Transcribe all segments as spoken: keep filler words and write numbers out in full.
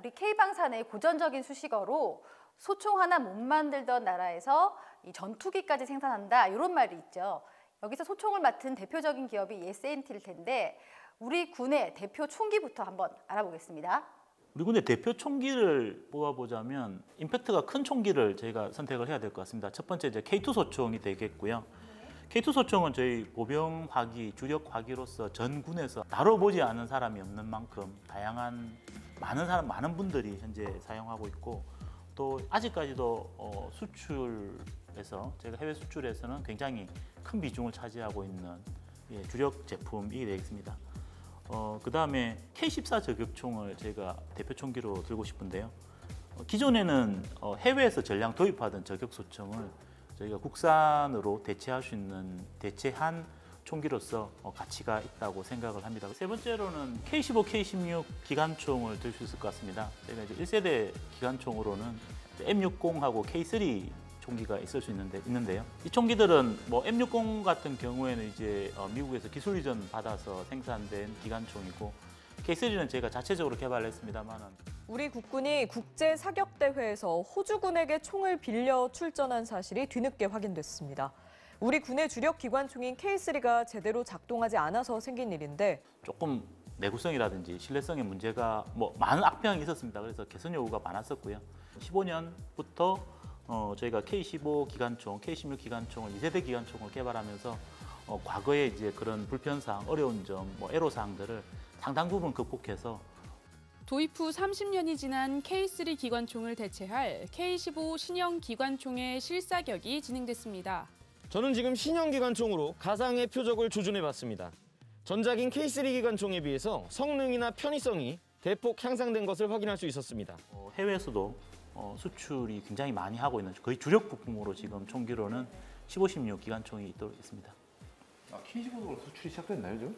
우리 K방산의 고전적인 수식어로 소총 하나 못 만들던 나라에서 이 전투기까지 생산한다 이런 말이 있죠. 여기서 소총을 맡은 대표적인 기업이 에스엔티일 텐데 우리 군의 대표 총기부터 한번 알아보겠습니다. 우리 군의 대표 총기를 뽑아보자면 임팩트가 큰 총기를 저희가 선택을 해야 될 것 같습니다. 첫 번째 이제 케이 투 소총이 되겠고요. 네. 케이 투 소총은 저희 보병 화기, 주력 화기로서 전 군에서 다뤄보지 않은 사람이 없는 만큼 다양한 많은 사람, 많은 분들이 현재 사용하고 있고 또 아직까지도 어, 수출에서 제가 해외 수출에서는 굉장히 큰 비중을 차지하고 있는 예, 주력 제품이 되겠습니다. 어, 그 다음에 케이 십사 저격총을 제가 대표 총기로 들고 싶은데요. 어, 기존에는 어, 해외에서 전량 도입하던 저격소총을 저희가 국산으로 대체할 수 있는 대체한 총기로서 어, 가치가 있다고 생각을 합니다. 세 번째로는 케이 십오, 케이 십육 기관총을 들 수 있을 것 같습니다. 저희가 이제 일 세대 기관총으로는 엠 육십하고 케이 쓰리 총기가 있을 수 있는데, 있는데요. 이 총기들은 뭐 엠 육십 같은 경우에는 이제 어, 미국에서 기술 이전 받아서 생산된 기관총이고 케이 쓰리는 제가 자체적으로 개발했습니다만은 우리 국군이 국제 사격 대회에서 호주군에게 총을 빌려 출전한 사실이 뒤늦게 확인됐습니다. 우리 군의 주력 기관총인 케이 쓰리가 제대로 작동하지 않아서 생긴 일인데 조금 내구성이라든지 신뢰성에 문제가 뭐 많은 악평이 있었습니다. 그래서 개선 요구가 많았었고요. 십오 년부터 어, 저희가 케이 십오 기관총, 케이 십육 기관총을 이 세대 기관총을 개발하면서 어, 과거에 이제 그런 불편사항, 어려운 점, 뭐 애로사항들을 상당 부분 극복해서 도입 후 삼십 년이 지난 케이 쓰리 기관총을 대체할 케이 십오 신형 기관총의 실사격이 진행됐습니다. 저는 지금 신형 기관총으로 가상의 표적을 조준해봤습니다. 전작인 케이 쓰리 기관총에 비해서 성능이나 편의성이 대폭 향상된 것을 확인할 수 있었습니다. 어, 해외에서도 어, 수출이 굉장히 많이 하고 있는 거의 주력 부품으로 지금 총기로는 십오, 십육 기관총이 있도록 있습니다. 아, 케이 십오도 수출이 시작됐나요, 지금?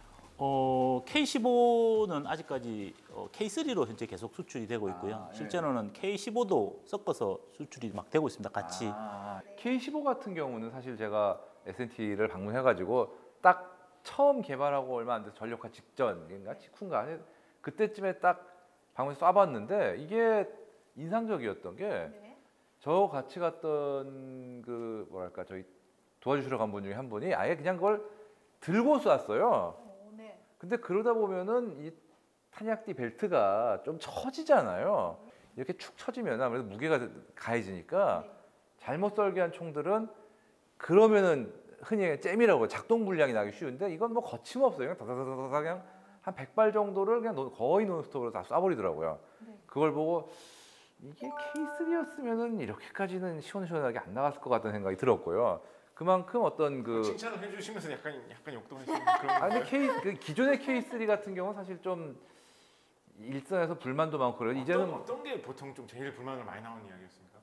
어, 케이 십오는 아직까지 어, 케이 쓰리로 현재 계속 수출이 되고 있고요. 아, 예. 실제로는 케이 십오도 섞어서 수출이 막 되고 있습니다. 같이. 아, 케이 십오 같은 경우는 사실 제가 에스엔티를 방문해가지고 딱 처음 개발하고 얼마 안 돼서 전력화 직전인가 직후인가 그때쯤에 딱 방문해서 쏴봤는데 이게 인상적이었던 게 저 같이 갔던 그 뭐랄까 저희 도와주시러 간 분 중에 한 분이 아예 그냥 그걸 들고 쐈어요. 근데 그러다 보면은 이 탄약뒤 벨트가 좀 처지잖아요. 이렇게 축 처지면 아무래도 무게가 가해지니까 잘못 설계한 총들은 그러면은 흔히 잼이라고 작동 불량이 나기 쉬운데 이건 뭐 거침없어요. 그냥 다다다다다 그냥 한 백 발 정도를 그냥 거의 논스톱으로 다 쏴버리더라고요. 그걸 보고 이게 케이 쓰리였으면은 이렇게까지는 시원시원하게 안 나갔을 것 같다는 생각이 들었고요. 그만큼 어떤 그 칭찬을 해주시면서 약간 약간 욕도 하시는 그런 아니 K 그 기존의 케이 쓰리 같은 경우는 사실 좀 일선에서 불만도 많고 그래요. 어떤, 이제는 어떤 게 보통 좀 제일 불만을 많이 나오는 이야기였습니까?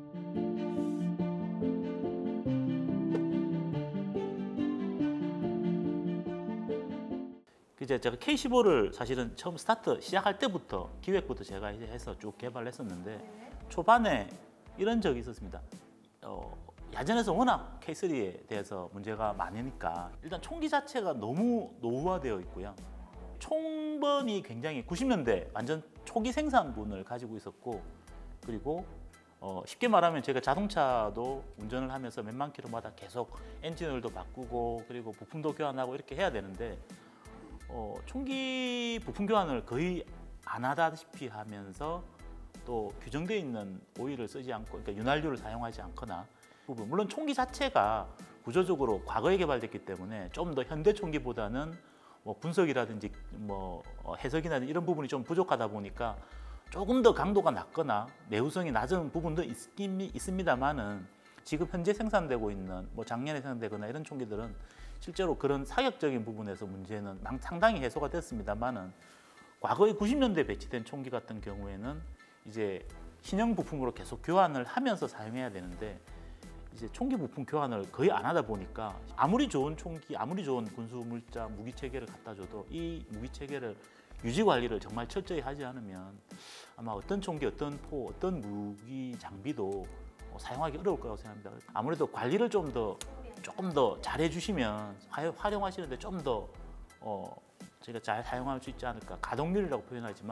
이제 제가 케이 십오를 사실은 처음 스타트 시작할 때부터 기획부터 제가 이제 해서 쭉 개발을 했었는데 초반에 이런 적이 있었습니다. 어, 야전에서 워낙 케이 쓰리에 대해서 문제가 많으니까 일단 총기 자체가 너무 노후화되어 있고요. 총번이 굉장히 구십 년대 완전 초기 생산분을 가지고 있었고 그리고 어, 쉽게 말하면 제가 자동차도 운전을 하면서 몇만 킬로마다 계속 엔진오일도 바꾸고 그리고 부품도 교환하고 이렇게 해야 되는데 어, 총기 부품 교환을 거의 안 하다시피 하면서 또 규정되어 있는 오일을 쓰지 않고 그러니까 윤활유를 사용하지 않거나 부분 물론 총기 자체가 구조적으로 과거에 개발됐기 때문에 좀 더 현대 총기보다는 뭐 분석이라든지 뭐 해석이나 이런 부분이 좀 부족하다 보니까 조금 더 강도가 낮거나 내구성이 낮은 부분도 있긴 있습니다만은 지금 현재 생산되고 있는 뭐 작년에 생산되거나 이런 총기들은 실제로 그런 사격적인 부분에서 문제는 상당히 해소가 됐습니다만은 과거에 구십 년대에 배치된 총기 같은 경우에는 이제 신형 부품으로 계속 교환을 하면서 사용해야 되는데 이제 총기 부품 교환을 거의 안 하다 보니까 아무리 좋은 총기, 아무리 좋은 군수 물자, 무기 체계를 갖다 줘도 이 무기 체계를 유지 관리를 정말 철저히 하지 않으면 아마 어떤 총기, 어떤 포, 어떤 무기 장비도 사용하기 어려울 거라고 생각합니다. 아무래도 관리를 좀 더 조금 더 잘해 주시면 활용하시는데 좀 더 어, 저희가 잘 사용할 수 있지 않을까. 가동률이라고 표현하지만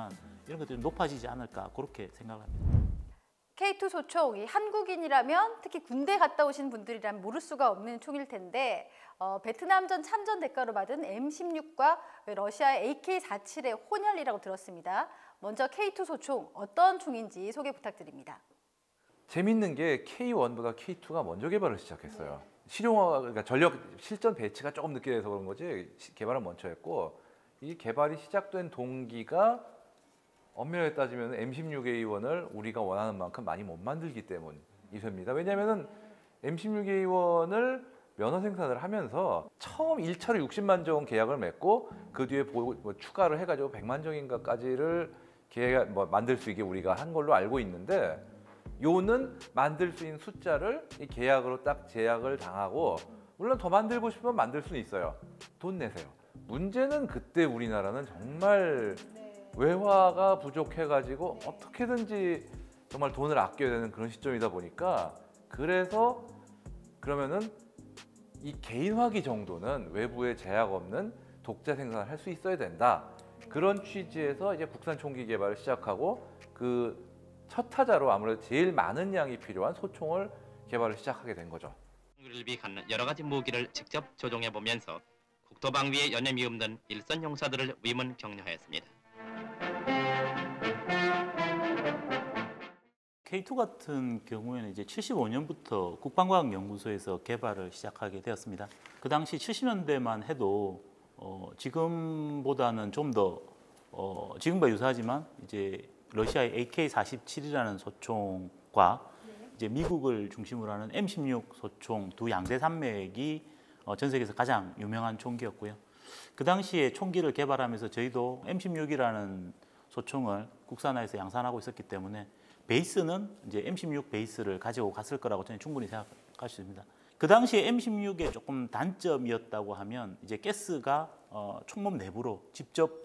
이런 것들이 높아지지 않을까 그렇게 생각합니다. 케이 투 소총, 이 한국인이라면 특히 군대 갔다 오신 분들이라면 모를 수가 없는 총일 텐데 어, 베트남전 참전 대가로 받은 엠 십육과 러시아의 에이 케이 사십칠의 혼혈이라고 들었습니다. 먼저 케이 투 소총 어떤 총인지 소개 부탁드립니다. 재밌는 게 케이 원보다 케이 투가 먼저 개발을 시작했어요. 실용화, 그러니까 전력 실전 배치가 조금 늦게 돼서 그런 거지 개발은 먼저 했고 이 개발이 시작된 동기가 엄밀하게 따지면 엠 십육 에이 원을 우리가 원하는 만큼 많이 못 만들기 때문이됩니다. 왜냐하면 엠 십육 에이 원을 면허 생산을 하면서 처음 일 차로 육십만 정 계약을 맺고 그 뒤에 뭐 추가를 해가지고 백만 정인가까지를 계약 뭐 만들 수 있게 우리가 한 걸로 알고 있는데 요는 만들 수 있는 숫자를 이 계약으로 딱 제약을 당하고 물론 더 만들고 싶으면 만들 수는 있어요. 돈 내세요. 문제는 그때 우리나라는 정말 외화가 부족해가지고 어떻게든지 정말 돈을 아껴야 되는 그런 시점이다 보니까 그래서 그러면은 이 개인화기 정도는 외부에 제약 없는 독자 생산을 할 수 있어야 된다. 그런 취지에서 이제 국산 총기 개발을 시작하고 그 첫 타자로 아무래도 제일 많은 양이 필요한 소총을 개발을 시작하게 된 거죠. 를 위한 여러 가지 무기를 직접 조종해 보면서 국토방위에 연연이 없는 일선 용사들을 위문 격려하였습니다. 케이 투 같은 경우에는 이제 칠십오 년부터 국방과학연구소에서 개발을 시작하게 되었습니다. 그 당시 칠십 년대만 해도 어, 지금보다는 좀 더 어, 지금과 유사하지만 이제 러시아의 에이 케이 사십칠이라는 소총과 이제 미국을 중심으로 하는 엠 십육 소총 두 양대 산맥이 어, 전 세계에서 가장 유명한 총기였고요. 그 당시에 총기를 개발하면서 저희도 엠 십육이라는 소총을 국산화해서 양산하고 있었기 때문에 베이스는 이제 엠 십육 베이스를 가지고 갔을 거라고 저는 충분히 생각할 수 있습니다. 그 당시에 엠 십육의 조금 단점이었다고 하면 이제 가스가 어, 총몸 내부로 직접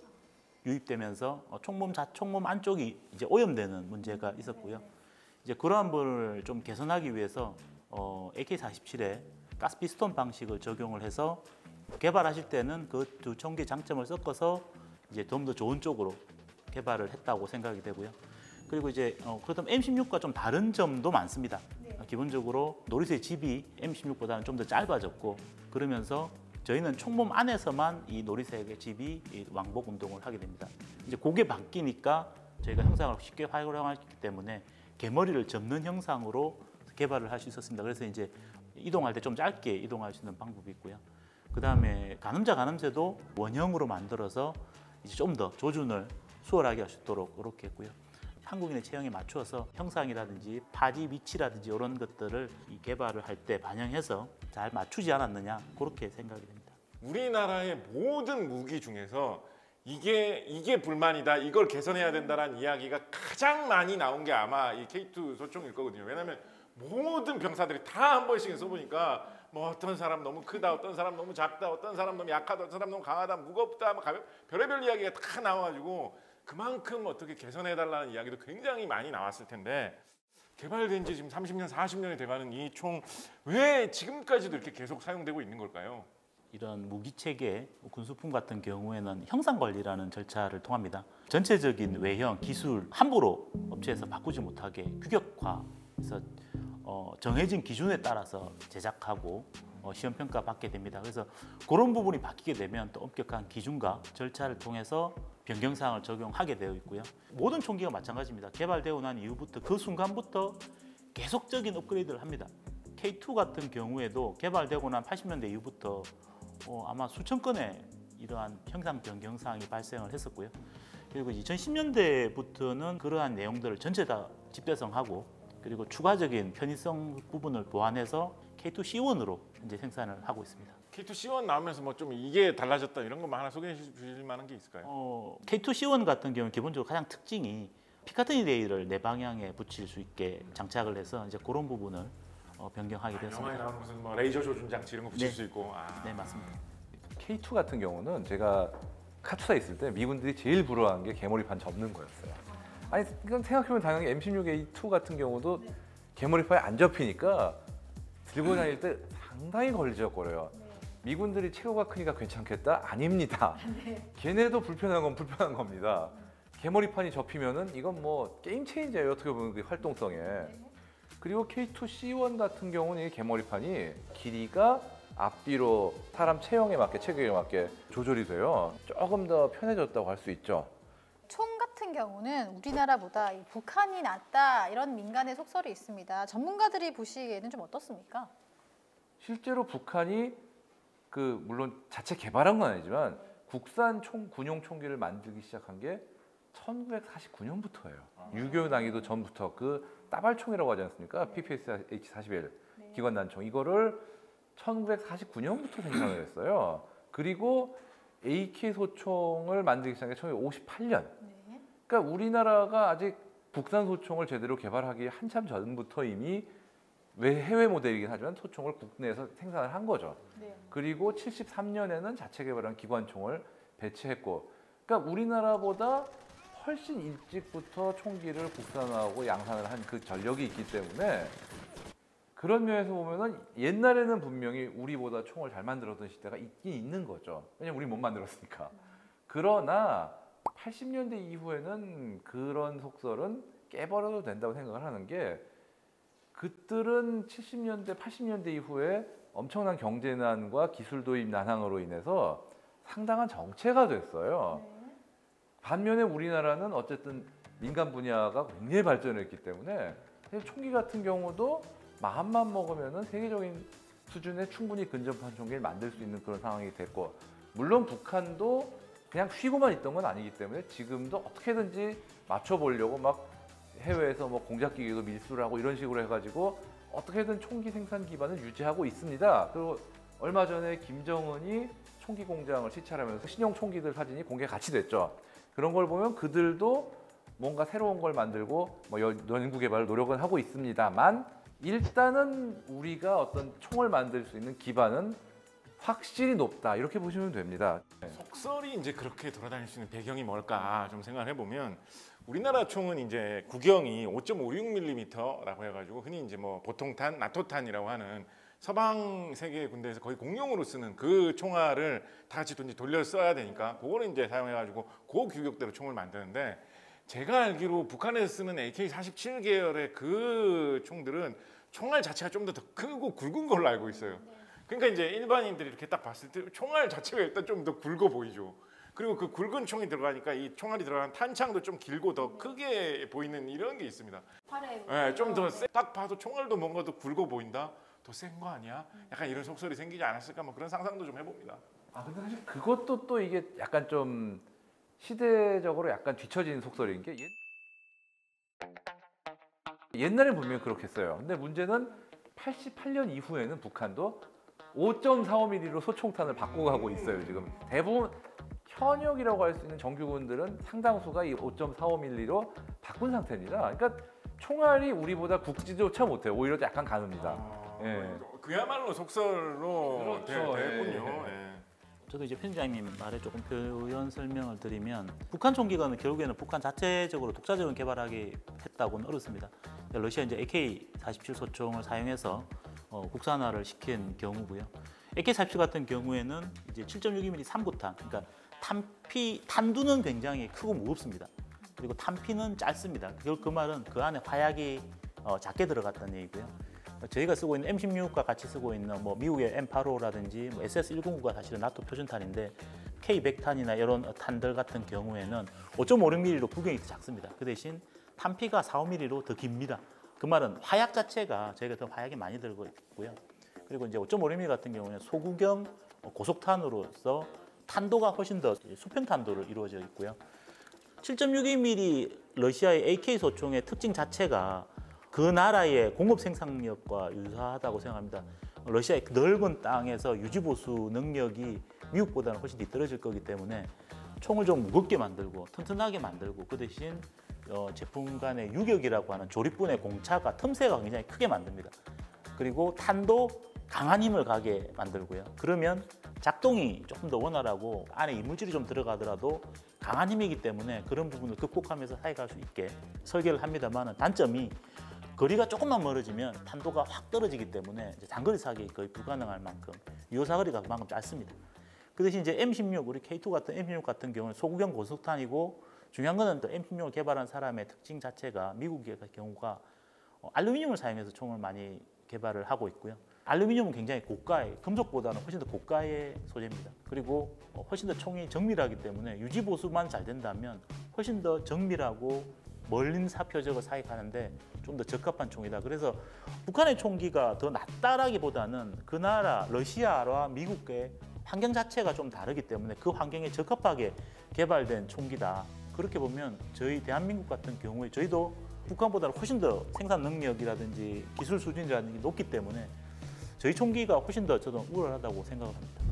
유입되면서 어, 총몸 자 총몸 안쪽이 이제 오염되는 문제가 있었고요. 이제 그러한 부분을 좀 개선하기 위해서 어, 에이 케이 사십칠에 가스 피스톤 방식을 적용을 해서 개발하실 때는 그 두 총기 장점을 섞어서 이제 좀 더 좋은 쪽으로 개발을 했다고 생각이 되고요. 그리고 이제 어, 그렇다면 엠 십육과 좀 다른 점도 많습니다. 네. 어, 기본적으로 노리스의 집이 엠 십육보다는 좀 더 짧아졌고 그러면서 저희는 총몸 안에서만 이 노리색의 집이 이 왕복 운동을 하게 됩니다. 이제 그게 바뀌니까 저희가 형상을 쉽게 활용하기 때문에 개머리를 접는 형상으로 개발을 할 수 있었습니다. 그래서 이제 이동할 때 좀 짧게 이동할 수 있는 방법이 있고요. 그 다음에 가늠자 가늠쇠도 원형으로 만들어서 이제 좀 더 조준을 수월하게 할 수 있도록 그렇게 했고요. 한국인의 체형에 맞추어서 형상이라든지 파지 위치라든지 이런 것들을 이 개발을 할 때 반영해서 잘 맞추지 않았느냐 그렇게 생각이 됩니다. 우리나라의 모든 무기 중에서 이게 이게 불만이다, 이걸 개선해야 된다라는 이야기가 가장 많이 나온 게 아마 이 케이 투 소총일 거거든요. 왜냐하면 모든 병사들이 다 한 번씩 써보니까 뭐 어떤 사람 너무 크다, 어떤 사람 너무 작다, 어떤 사람 너무 약하다, 어떤 사람 너무 강하다, 무겁다, 뭐 가볍, 별의별 이야기가 다 나와가지고 그만큼 어떻게 개선해달라는 이야기도 굉장히 많이 나왔을 텐데 개발된 지 지금 삼십 년, 사십 년이 돼가는 이 총 왜 지금까지도 이렇게 계속 사용되고 있는 걸까요? 이런 무기체계, 군수품 같은 경우에는 형상관리라는 절차를 통합니다. 전체적인 외형, 기술 함부로 업체에서 바꾸지 못하게 규격화해서 어, 정해진 기준에 따라서 제작하고 어, 시험평가 받게 됩니다. 그래서 그런 부분이 바뀌게 되면 또 엄격한 기준과 절차를 통해서 변경사항을 적용하게 되어 있고요. 모든 총기가 마찬가지입니다. 개발되고 난 이후부터 그 순간부터 계속적인 업그레이드를 합니다. 케이 투 같은 경우에도 개발되고 난 팔십 년대 이후부터 어, 아마 수천 건의 이러한 형상 변경 사항이 발생을 했었고요. 그리고 이천십 년대부터는 그러한 내용들을 전체 다 집대성하고 그리고 추가적인 편의성 부분을 보완해서 케이 투 씨 원으로 이제 생산을 하고 있습니다. 케이 투 씨 원 나오면서 뭐 좀 이게 달라졌다 이런 것만 하나 소개해 주실 만한 게 있을까요? 어, 케이 투 씨 원 같은 경우는 기본적으로 가장 특징이 피카트니 레일을 내 방향에 붙일 수 있게 장착을 해서 이제 그런 부분을 어, 변경하게 아, 됐습니다. 영화에 나오는 무슨 뭐 레이저 조준 장치 이런 거 붙일 네. 수 있고. 아. 네, 맞습니다. 케이 투 같은 경우는 제가 카투사에 있을 때 미군들이 제일 부러워한 게 개머리판 접는 거였어요. 아니 이건 생각해보면 당연히 엠 십육 에이 투 같은 경우도 개머리판이 안 접히니까 들고 다닐 때 상당히 걸리적거려요. 미군들이 체구가 크니까 괜찮겠다? 아닙니다. 걔네도 불편한 건 불편한 겁니다. 개머리판이 접히면은 이건 뭐 게임 체인저예요. 어떻게 보면 그 활동성에. 그리고 케이 투 씨 원 같은 경우는 이 개머리판이 길이가 앞뒤로 사람 체형에 맞게 체격에 맞게 조절이 돼요. 조금 더 편해졌다고 할 수 있죠. 총 같은 경우는 우리나라보다 이 북한이 낫다 이런 민간의 속설이 있습니다. 전문가들이 보시기에는 좀 어떻습니까? 실제로 북한이 그 물론 자체 개발한 건 아니지만 국산 총 군용 총기를 만들기 시작한 게 천구백사십구 년부터예요. 유교 나기도 전부터 그 따발총이라고 하지 않습니까? 피 피 에스 에이치 사십일 기관 단총 이거를 천구백사십구 년부터 생산을 했어요. 그리고 에이 케이 소총을 만들기 시작한 게 천구백오십팔 년. 그러니까 우리나라가 아직 국산 소총을 제대로 개발하기 한참 전부터 이미 왜 해외 모델이긴 하지만 소총을 국내에서 생산을 한 거죠. 네. 그리고 칠십삼 년에는 자체 개발한 기관총을 배치했고, 그러니까 우리나라보다 훨씬 일찍부터 총기를 국산화하고 양산을 한 그 전력이 있기 때문에 그런 면에서 보면은 옛날에는 분명히 우리보다 총을 잘 만들었던 시대가 있긴 있는 거죠. 왜냐면 우리 못 만들었으니까. 그러나 팔십 년대 이후에는 그런 속설은 깨버려도 된다고 생각을 하는 게 그들은 칠십 년대, 팔십 년대 이후에 엄청난 경제난과 기술 도입 난항으로 인해서 상당한 정체가 됐어요. 반면에 우리나라는 어쨌든 민간 분야가 굉장히 발전했기 때문에 총기 같은 경우도 마음만 먹으면은 세계적인 수준에 충분히 근접한 총기를 만들 수 있는 그런 상황이 됐고, 물론 북한도 그냥 쉬고만 있던 건 아니기 때문에 지금도 어떻게든지 맞춰보려고 막 해외에서 뭐 공작기계도 밀수를 하고 이런 식으로 해가지고 어떻게든 총기 생산 기반을 유지하고 있습니다. 그리고 얼마 전에 김정은이 총기 공장을 시찰하면서 신형 총기들 사진이 공개 같이 됐죠. 그런 걸 보면 그들도 뭔가 새로운 걸 만들고 뭐 연구 개발을 노력은 하고 있습니다만 일단은 우리가 어떤 총을 만들 수 있는 기반은 확실히 높다 이렇게 보시면 됩니다. 속설이 이제 그렇게 돌아다닐 수 있는 배경이 뭘까 좀 생각을 해보면 우리나라 총은 이제 구경이 오 점 오육 밀리미터라고 해가지고 흔히 이제 뭐 보통탄, 나토탄이라고 하는 서방 세계 군대에서 거의 공용으로 쓰는 그 총알을 다 같이 이제 돌려 써야 되니까 그거를 이제 사용해가지고 그 규격대로 총을 만드는데, 제가 알기로 북한에서 쓰는 에이 케이 사십칠 계열의 그 총들은 총알 자체가 좀 더 더 크고 굵은 걸로 알고 있어요. 그러니까 이제 일반인들이 이렇게 딱 봤을 때 총알 자체가 일단 좀 더 굵어 보이죠. 그리고 그 굵은 총이 들어가니까 이 총알이 들어간 탄창도 좀 길고 더 크게 보이는 이런 게 있습니다. 네, 좀 더 딱 봐도 총알도 뭔가 더 굵어 보인다. 더 센 거 아니야? 약간 이런 속설이 생기지 않았을까? 뭐 그런 상상도 좀 해봅니다. 아 근데 사실 그것도 또 이게 약간 좀 시대적으로 약간 뒤처진 속설인 게 옛... 옛날엔 분명히 그렇게 했어요. 근데 문제는 팔십팔 년 이후에는 북한도 오 점 사오 밀리미터로 소총탄을 바꿔가고 있어요. 지금 대부분 현역이라고 할 수 있는 정규군들은 상당수가 이 오 점 사오 밀리미터로 바꾼 상태입니다. 그러니까 총알이 우리보다 굵지조차 못해요. 오히려 약간 가늡니다. 아, 예. 그야말로 속설로 그렇죠. 됐군요. 예. 예. 저도 이제 편집장님 말에 조금 표현 설명을 드리면 북한 총기가 결국에는 북한 자체적으로 독자적인 개발하기 했다고는 어렵습니다. 러시아 이제 에이 케이 사십칠 소총을 사용해서 어, 국산화를 시킨 경우고요. 에이 케이 사십칠 같은 경우에는 이제 칠 점 육이 밀리미터 삼 구탄, 그러니까 탄피 탄두는 굉장히 크고 무겁습니다. 그리고 탄피는 짧습니다. 그, 그 말은 그 안에 화약이 어, 작게 들어갔다는 얘기고요. 저희가 쓰고 있는 엠 십육과 같이 쓰고 있는 뭐 미국의 엠 팔십오라든지 뭐 에스 에스 백구가 사실은 나토 표준탄인데 케이 백 탄이나 이런 있는 같은 경우에는 오 점 오육 밀리미터로 구경이 더 작습니다. 그 대신 탄피가 사, 오 밀리미터로 더 깁니다. 그 말은 화약 자체가 저희가 더 화약이 많이 들고 있고요. 그리고 이제 오 점 오육 밀리미터 같은 경우는 소구경 고속탄으로서 탄도가 훨씬 더 수평 탄도로 이루어져 있고요. 칠 점 육이 밀리미터 러시아의 에이 케이 소총의 특징 자체가 그 나라의 공업 생산력과 유사하다고 생각합니다. 러시아의 넓은 땅에서 유지보수 능력이 미국보다는 훨씬 뒤떨어질 거기 때문에 총을 좀 무겁게 만들고 튼튼하게 만들고 그 대신 어, 제품 간의 유격이라고 하는 조립분의 공차가 틈새가 굉장히 크게 만듭니다. 그리고 탄도 강한 힘을 가게 만들고요. 그러면 작동이 조금 더 원활하고 안에 이물질이 좀 들어가더라도 강한 힘이기 때문에 그런 부분을 극복하면서 사용할 수 있게 설계를 합니다만 단점이 거리가 조금만 멀어지면 탄도가 확 떨어지기 때문에 이제 장거리 사격이 거의 불가능할 만큼 유효 사거리가 그만큼 짧습니다. 그 대신 이제 엠 십육, 우리 케이 투 같은 엠 십육 같은 경우는 소구경 고속탄이고 중요한 거는 또 엠 십육을 개발한 사람의 특징 자체가 미국의 경우가 알루미늄을 사용해서 총을 많이 개발을 하고 있고요. 알루미늄은 굉장히 고가의, 금속보다는 훨씬 더 고가의 소재입니다. 그리고 훨씬 더 총이 정밀하기 때문에 유지 보수만 잘 된다면 훨씬 더 정밀하고 멀린 사표적을 사격하는데 좀 더 적합한 총이다. 그래서 북한의 총기가 더 낫다라기보다는 그 나라 러시아와 미국의 환경 자체가 좀 다르기 때문에 그 환경에 적합하게 개발된 총기다. 그렇게 보면 저희 대한민국 같은 경우에 저희도 북한보다는 훨씬 더 생산 능력이라든지 기술 수준이라든지 높기 때문에 저희 총기가 훨씬 더 저도 우월하다고 생각을 합니다.